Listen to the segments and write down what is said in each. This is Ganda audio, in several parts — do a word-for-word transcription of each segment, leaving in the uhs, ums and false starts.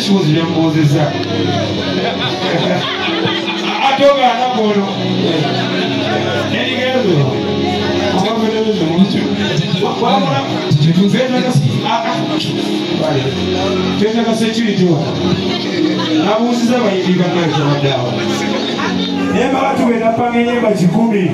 ekibuuzo kyemubuuzizza atoga anakono erigezo twetaka security nabuuziza bayimbi banaekyabaddaawo naye babatubera panga enyemba kikumi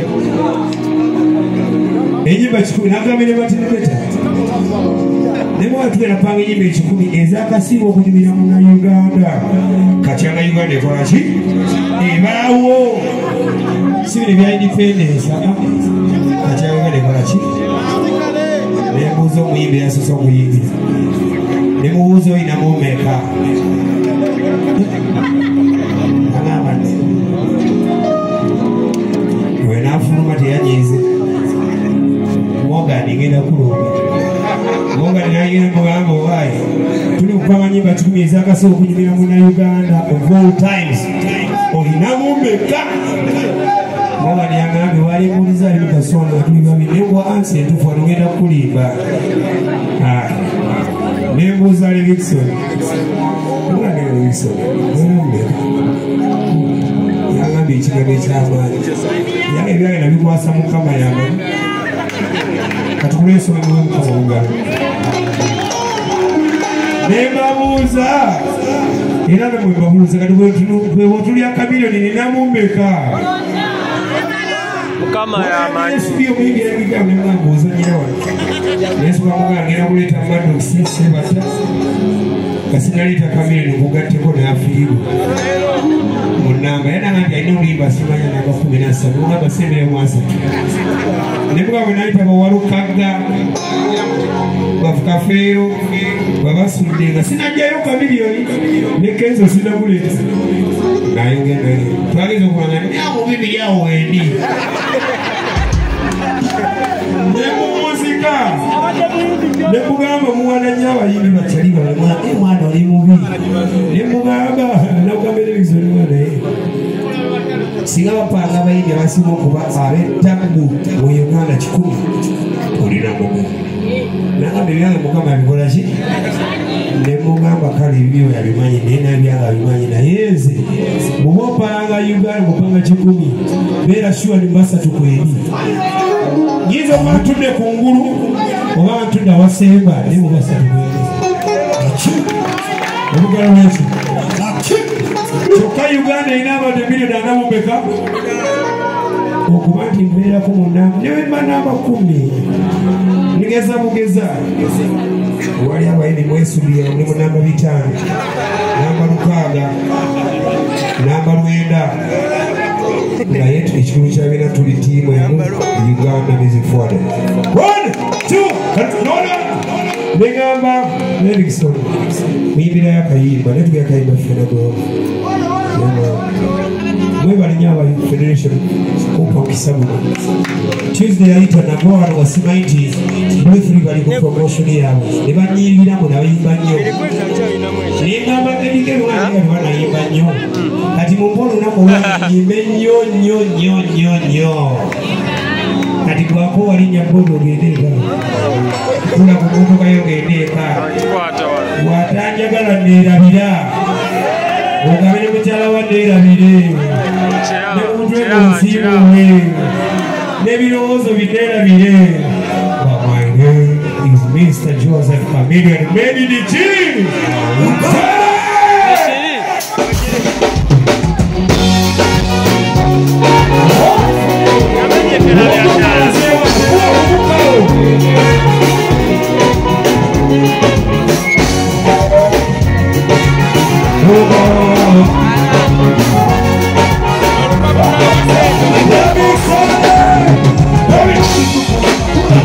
enyemba kikumi nagambire batinebeta naye babatubera panga enyemba ekikumi ezakasiiba okunyumira munauganda katyanga uganda ekolaki ebaawo sibiri bya independence katyanga uganda ekolaki nembuuza omuyimbi yasosa okuyimbira nemubuuza oyinamu omeka wenafuluma teyanyize mogani ngenda kulumba mogani nagenda mugamba owaye tuli kupanga nyimba kikumi ezakasooka okunyumira munauganda of all times olinamu omeka mogani yagambye walimbuuliza ali mukasonda tuli babiri nebwa ansi entufu watugenda kukulimba nembuuza Livingston ogande Livingston olomeka yagambye ekigambo ekyamaanyi yange ebyagenda bikwasa mukama yange katukuleesomemwe mukama Uganda nembabuuza era nemwebabuuza kati bwetulya kamiliyoni ninamumbeka mukama yamanyi esibiyo muyingira ebigambo nemwambuuza nyewa nesobola mugangera kuleeta madoksi sebata kasinaleeta kamiliyoni kugatteko nafiirwa munamba yanagambye alina olimba simanya namba kumi nasatu ogamba sembere mwasatu nebuga bwe nayita bawalukaga bafukafeero babasudde nga sinajjayo kamiliyoni nekenzo sinamuleeta nayogenda twageza okulanga nyamu bibiri awo wendi nemumuzika nemugamba muwana nyo abayimbi bakyali balemwa mwana oli mubi nemugamba nakugamba televizioni mwanaye singa bapanga abayimbi abasinga okuba ab'ettabu mu Uganda kikumi olina mugu nagamba ebyange mukama bikolaki nemugamba kale ebibyo yabimanyi naye nabyange abimanyi naye nze bwoba opanga Uganda mupanga kikumi beera shuwa nimbasatu kweri nyinza oba ntudde ku ngulu oba ntudde awasemba naye mubasatu kweri olugalo lwekyo kyokka Uganda erina abantu emiliyoni ana mu mmeka okuba nti mbeerako munamba newemba namba kumi nigeza bugeza wali abayimbi mwesubira muli mu namba bitaano namba lukaaga namba lwenda naye ekikulu kyabira tuli tiimu emu Uganda Music Forward one two negamba Livingston muyimbira yakayimba ne tugakayimba ffena gwo mwebale nyo aba Federation kumpa kisabu Tuesday yayita nabo wano wa C ninety Bluethree bali ku promotion yaabwe ne banyimbiramu nabayimba nnyo nengamba ebike lwanga banayimba nnyo kati mumbono nako wanyimbe nnyo nnyo nnyo nnyo nnyo kati gwako walinya bodo gendeeka kula ku motoka yo gendeeka watanjagala neerabira ogamene mukyala wa neerabire nekumutwe munsiimuwe n'ebirowoozo bineerabire. My name is Mister Joseph Chameleon Medidiki.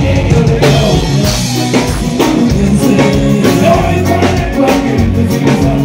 Let me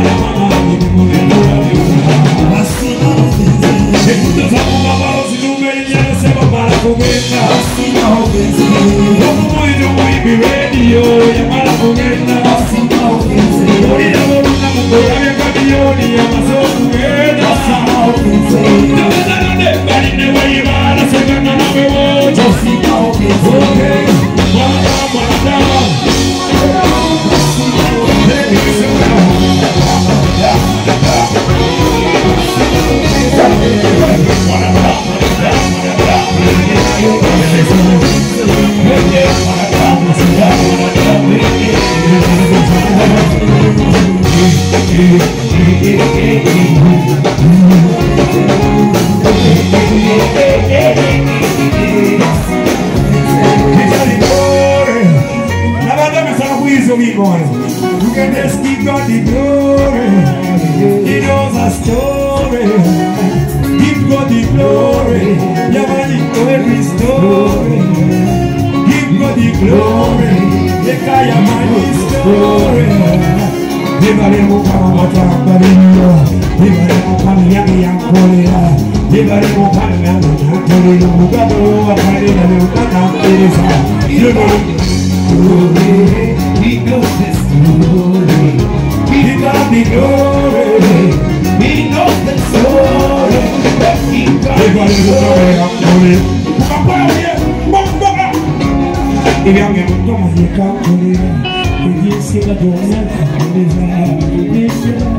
You can just give God the glory. He knows our story. Give God the glory. Yeah, man, you know every story. Give God the glory. The Kaya man is story. Everybody will come out of the video. Everybody will come young young Korea. Everybody will come young young Korea. You got to go up and you got to you know. He knows the story. He got the glory. He knows the story. He got the glory. Come on here. Come on. If you have a dog, you can't do it. If you see the dog, you can't do it.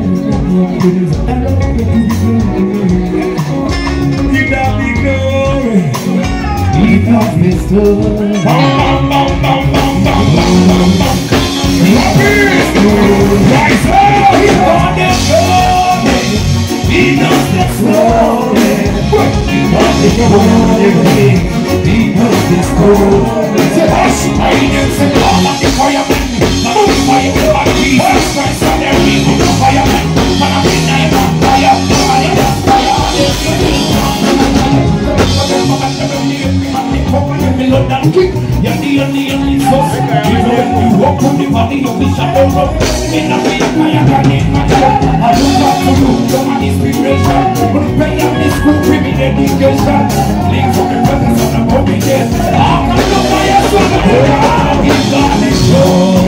He got the glory. He got the story. Bam, bam, bam, bam, bam, bam, bam, bam. He knows the story. He knows the story. He knows the story. Say, hush, I didn't say all of the firemen. I'm on fire with my Jesus Christ and their people. No firemen. But I'm in there on fire. I'm in there fire. You're the only only source. You know when you walk on the body of the shadow in the way of my can't my job. I do what to do, you're my inspiration. But pay up this school, give me dedication. Leave for the presence of the body, yes. I'm not the fire, so I'm